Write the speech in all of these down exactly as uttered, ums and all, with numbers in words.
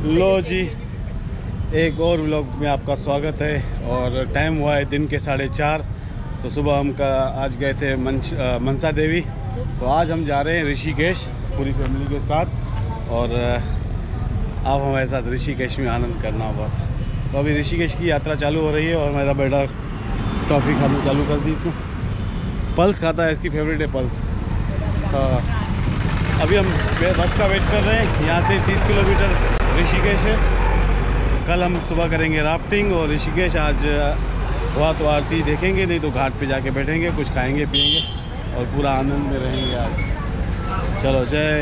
लो जी, एक और व्लॉग में आपका स्वागत है। और टाइम हुआ है दिन के साढ़े चार। तो सुबह हम का आज गए थे मंश, आ, मनसा देवी। तो आज हम जा रहे हैं ऋषिकेश पूरी फैमिली के साथ। और आप हमारे साथ ऋषिकेश में आनंद करना होगा। तो अभी ऋषिकेश की यात्रा चालू हो रही है और मेरा बेटा टॉफ़ी खाना चालू कर दी थी। पल्स खाता है, इसकी फेवरेट है पल्स। तो अभी हम बस का वेट कर रहे हैं। यहाँ से तीस किलोमीटर ऋषिकेश है। कल हम सुबह करेंगे राफ्टिंग और ऋषिकेश आज हुआ तो आरती देखेंगे, नहीं तो घाट पे जाके बैठेंगे, कुछ खाएंगे पिएंगे और पूरा आनंद में रहेंगे आज। चलो जय।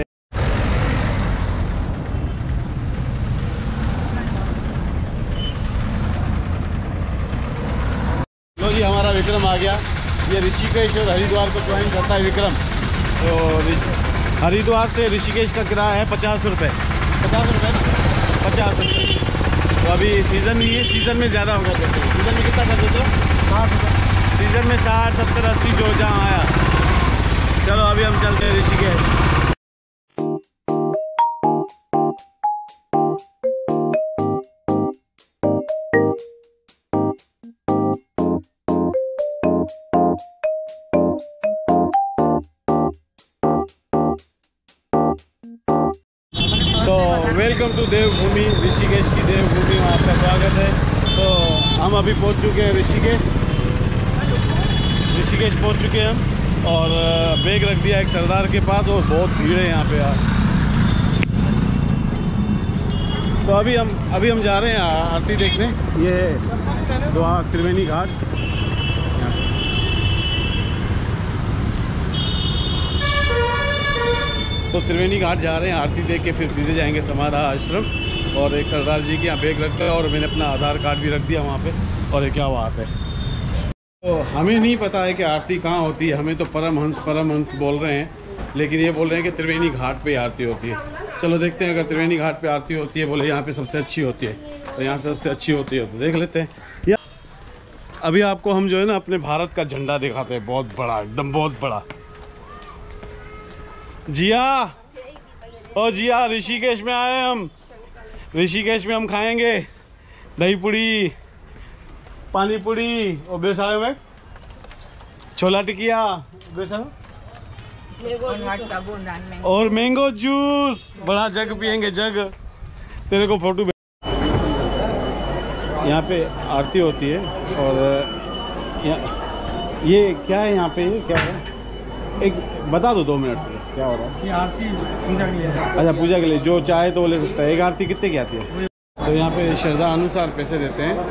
लो जी, हमारा विक्रम आ गया। ये ऋषिकेश और हरिद्वार को ज्वाइन करता है विक्रम। तो हरिद्वार से ऋषिकेश का किराया है पचास रुपये। पचास रुपये ना पचास रुपये। तो अभी सीज़न ही है, सीज़न में ज़्यादा होगा। तो सीज़न में कितना कर देते हो? साठ रुपये। सीज़न में साठ सत्तर अस्सी जो जहाँ आया। चलो अभी हम चलते हैं ऋषिकेश। वेलकम टू देवभूमि, ऋषिकेश की देवभूमि में आपका स्वागत है। तो हम अभी पहुंच चुके हैं ऋषिकेश। ऋषिकेश पहुंच चुके हैं हम और बैग रख दिया एक सरदार के पास और बहुत भीड़ है यहाँ पे यार। तो अभी हम अभी हम जा रहे हैं आरती देखने। ये द्वार त्रिवेणी घाट। तो त्रिवेणी घाट जा रहे हैं आरती देख के, फिर सीधे जाएंगे समाधा आश्रम। और एक सरदार जी के यहाँ बैग रखता है और मैंने अपना आधार कार्ड भी रख दिया वहाँ पे। और ये क्या बात है। तो हमें नहीं पता है कि आरती कहाँ होती है। हमें तो परमहंस परमहंस बोल रहे हैं, लेकिन ये बोल रहे हैं कि त्रिवेणी घाट पे आरती होती है। चलो देखते हैं। अगर त्रिवेणी घाट पे आरती होती है, बोले यहाँ पे सबसे अच्छी होती है, तो यहाँ से सबसे अच्छी होती है तो देख लेते हैं। या अभी आपको हम जो है ना अपने भारत का झंडा दिखाते हैं, बहुत बड़ा, एकदम बहुत बड़ा। जिया, ओ जिया, ऋषिकेश में आए हम। ऋषिकेश में हम खाएंगे दही पुड़ी, पानी पुड़ी और बेसारे में छोला टिकिया और मैंगो जूस। बड़ा जग पियेंगे, जग। तेरे को फोटो यहाँ पे आरती होती है। और ये क्या है यहाँ पे, ये क्या है, एक बता दो दो मिनट से क्या हो रहा है। ये आरती पूजा के लिए है। अच्छा, पूजा के लिए जो चाहे तो वो ले सकता है। एक आरती कितने की आती है? तो यहाँ पे श्रद्धा अनुसार पैसे देते हैं।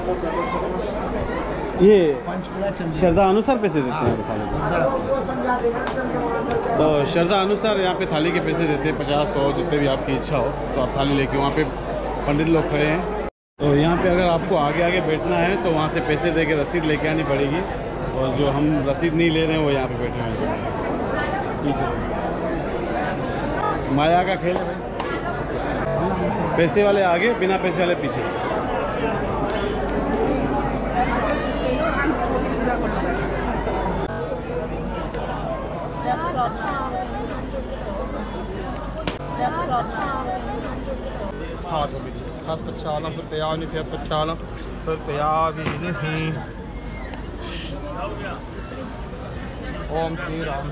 ये श्रद्धा अनुसार पैसे देते हैं तो श्रद्धा अनुसार यहाँ पे थाली के पैसे देते हैं। पचास सौ जितने भी आपकी इच्छा हो तो आप थाली लेके, वहाँ पे पंडित लोग खड़े हैं। तो यहाँ पे अगर आपको आगे आगे बैठना है तो वहाँ से पैसे दे के रसीद लेके आनी पड़ेगी। और जो हम रसीद नहीं ले रहे हैं वो यहाँ पे बैठे हैं। माया का खेल है। पैसे वाले आगे, बिना पैसे वाले पीछे। हाथ प्रक्षालन प्रत्यानि फिर प्रक्षालन प्रत्यावि नहीं। ओम श्री राम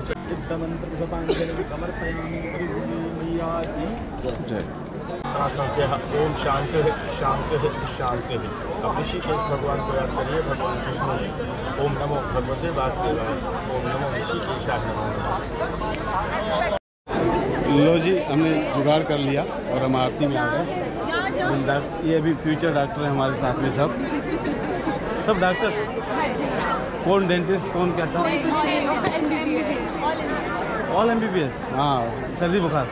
ओम शांति शांति शांति। अब ऋषिकेश भगवान को याद करिए, भगवान कृष्ण। ओम नमो भगवते वासुदेवाय, ओम नमो ऋषिकेशाय। लो जी, हमने जुगाड़ कर लिया और हम आरती में आ गए। ये अभी फ्यूचर डॉक्टर है हमारे साथ में, सब सब डॉक्टर। कौन डेंटिस्ट, कौन कैसा? All M B B S. हाँ, सर्दी बुखार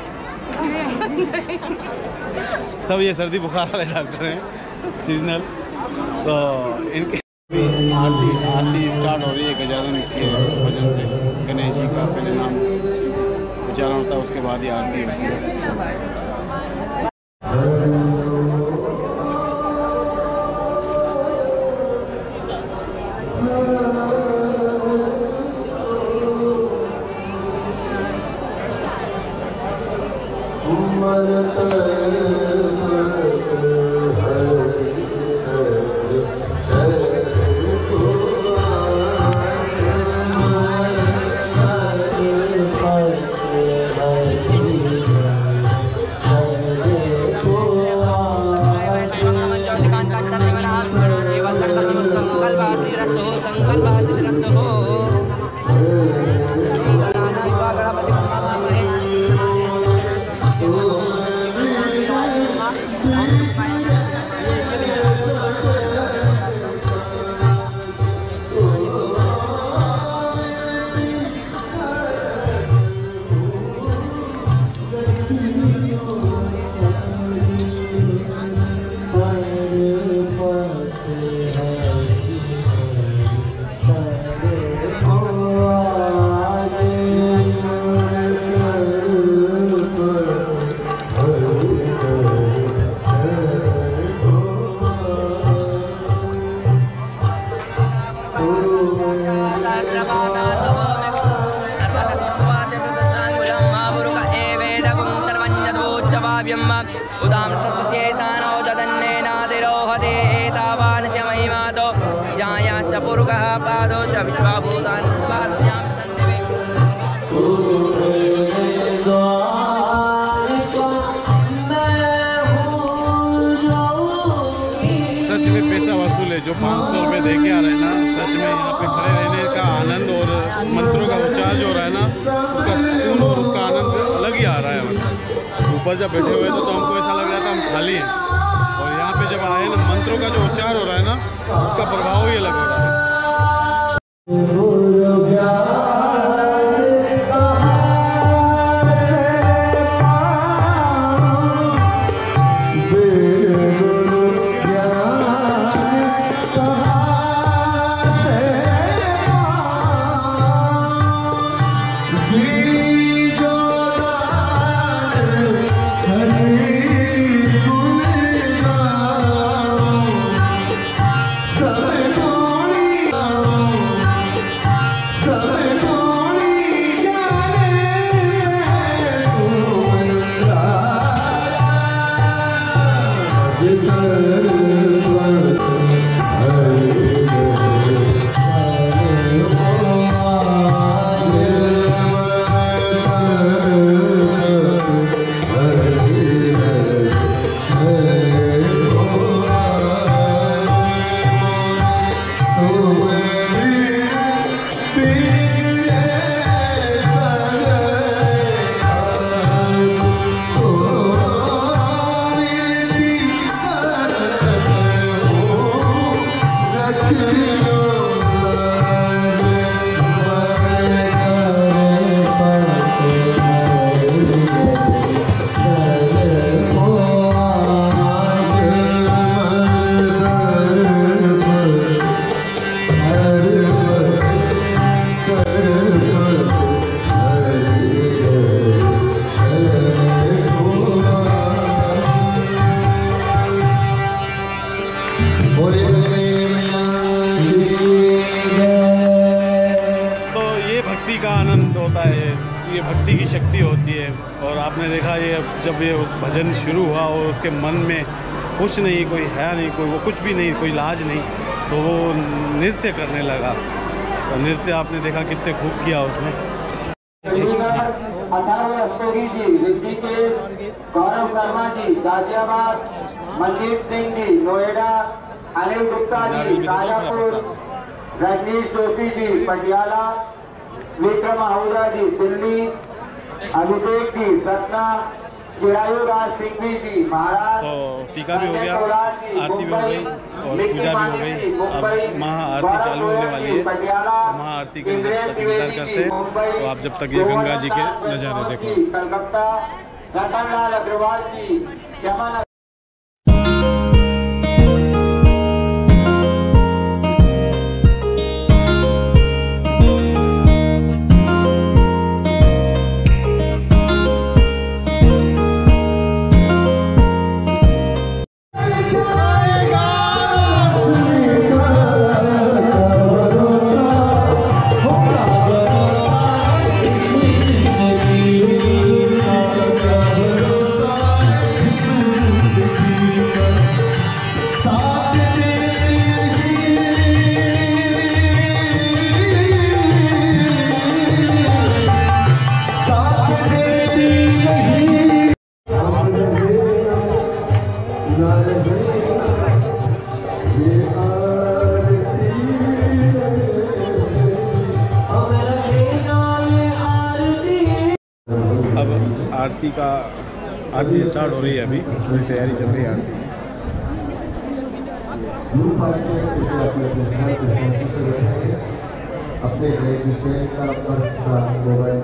सब ये सर्दी बुखार वाले डॉक्टर हैं, सीजनल। तो इनके आरती आरती स्टार्ट हो रही है गजानन के भजन से। गणेश जी का पहले नाम उच्चारण होता है, उसके बाद ही आरती होती है। Thank you. सच में पैसा वसूल है जो पाँच सौ रुपये दे के आ रहे हैं ना। सच में यहाँ पे खड़े रहने का आनंद और मंत्रों का उच्चार जो हो रहा है ना, उसका सुकून और उसका आनंद अलग ही आ रहा है। मतलब ऊपर जब बैठे हुए तो, तो हमको ऐसा लग रहा था हम खाली हैं, और यहाँ पे जब आए ना, मंत्रों का जो उच्चार हो रहा है ना, उसका प्रभाव ही अलग हो रहा है। का आनंद होता है, ये भक्ति की शक्ति होती है। और आपने देखा ये जब ये उस भजन शुरू हुआ और उसके मन में कुछ नहीं, कोई है नहीं, कोई वो कुछ भी नहीं, कोई लाज नहीं, तो वो नृत्य करने लगा। तो नृत्य आपने देखा कितने खूब किया उसने। गौरव शर्मा जी गाजियाबाद, मनदीप सिंह जी नोएडा, अनिल गुप्ता जी ताजापुर, रजनीश जोशी जी पटियाला, विक्रम आहूजा जी दिल्ली, अभिषेक जी सतना, चिरायु राज सिंघवी जी महाराज। तो टीका भी हो गया, आरती भी हो गई और पूजा भी हो गई। अब महाआरती चालू होने वाली है, तो महाआरती के जब तक इंतजार करते हैं, तो आप जब तक ये गंगा जी के नज़ारे देखो। कलकत्ता रतनलाल अग्रवाल जी यमुना। ये आरती आरती का आरती स्टार्ट हो रही है, अभी थोड़ी तैयारी चल रही है आरती की। अपने का मोबाइल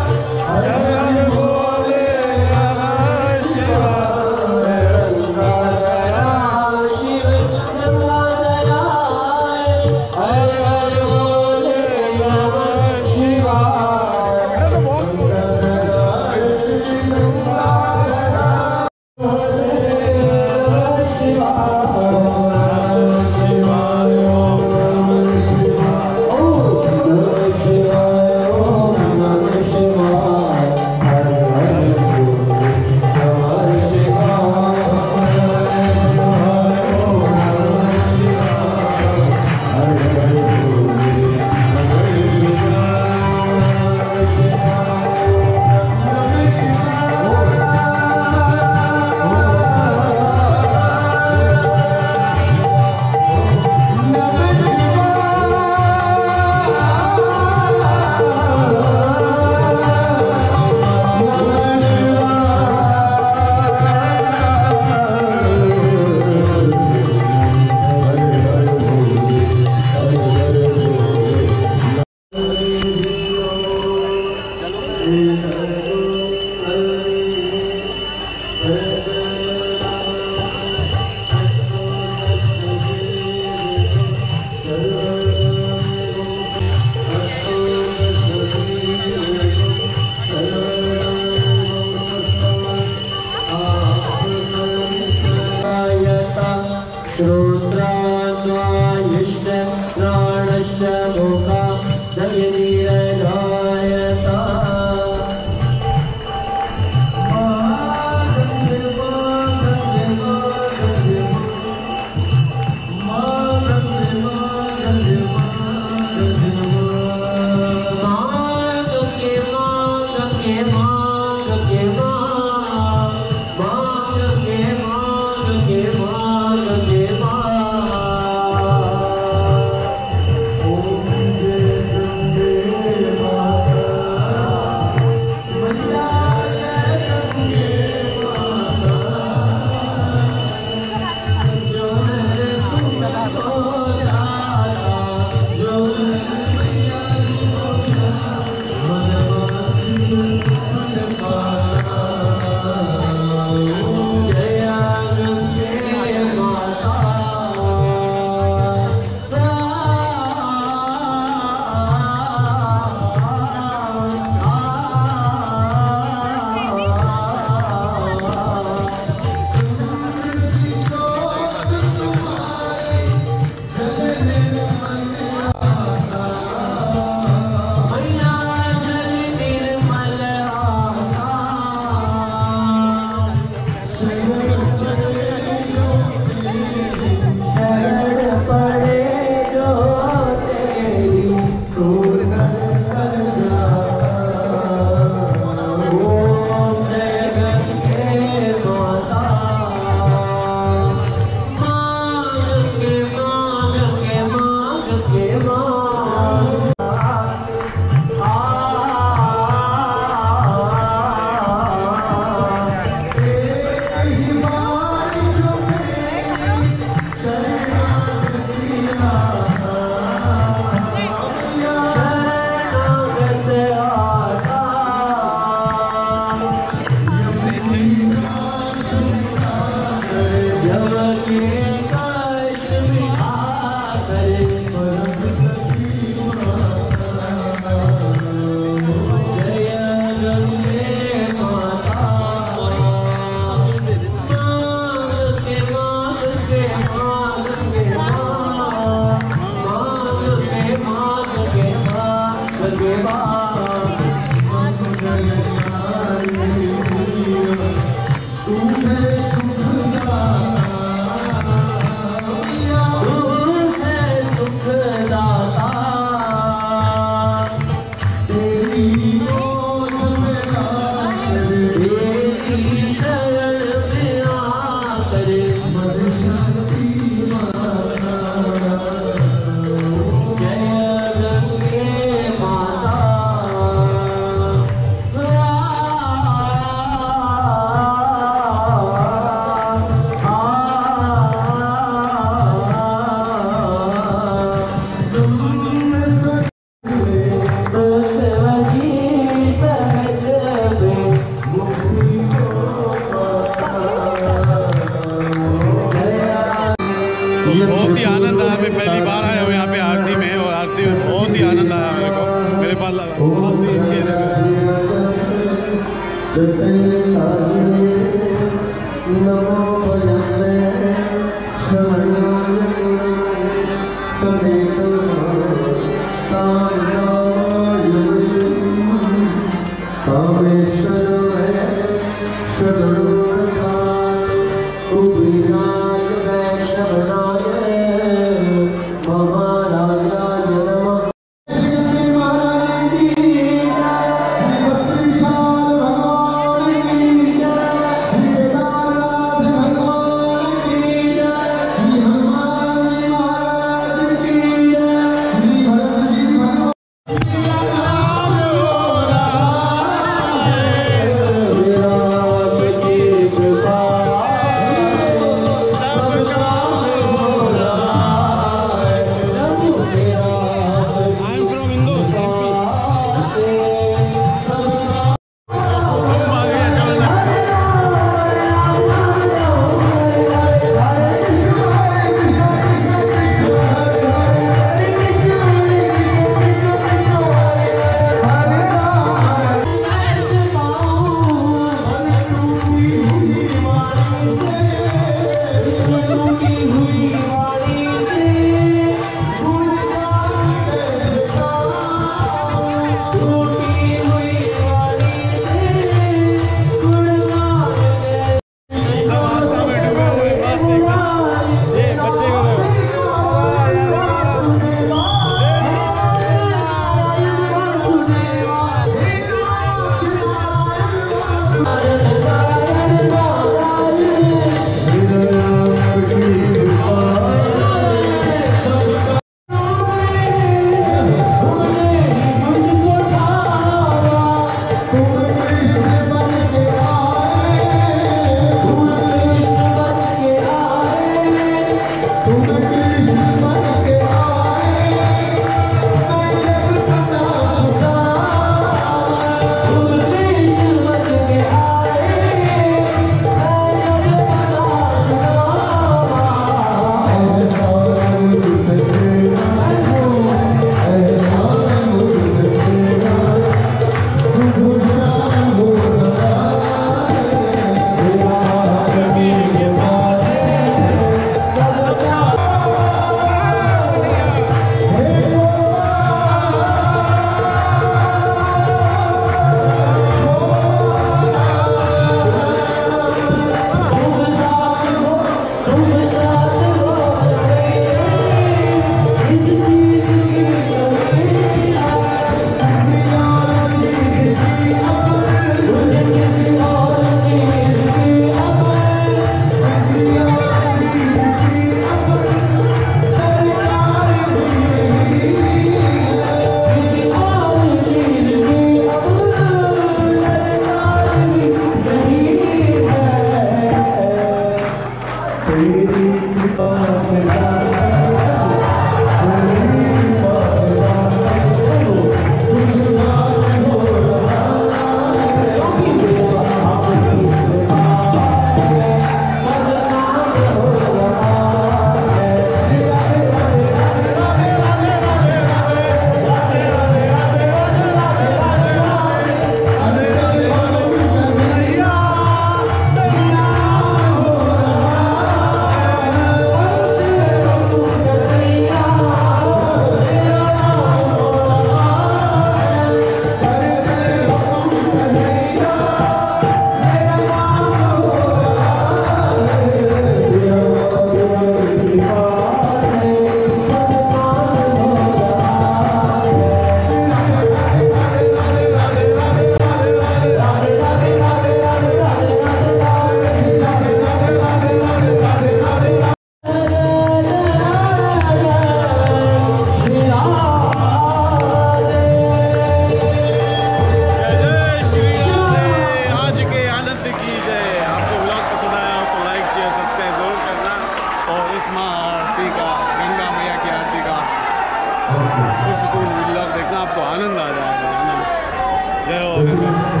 सुकून व्लॉग देखना, आपको आनंद आ जाएगा। आनंद। जय हो गंगा।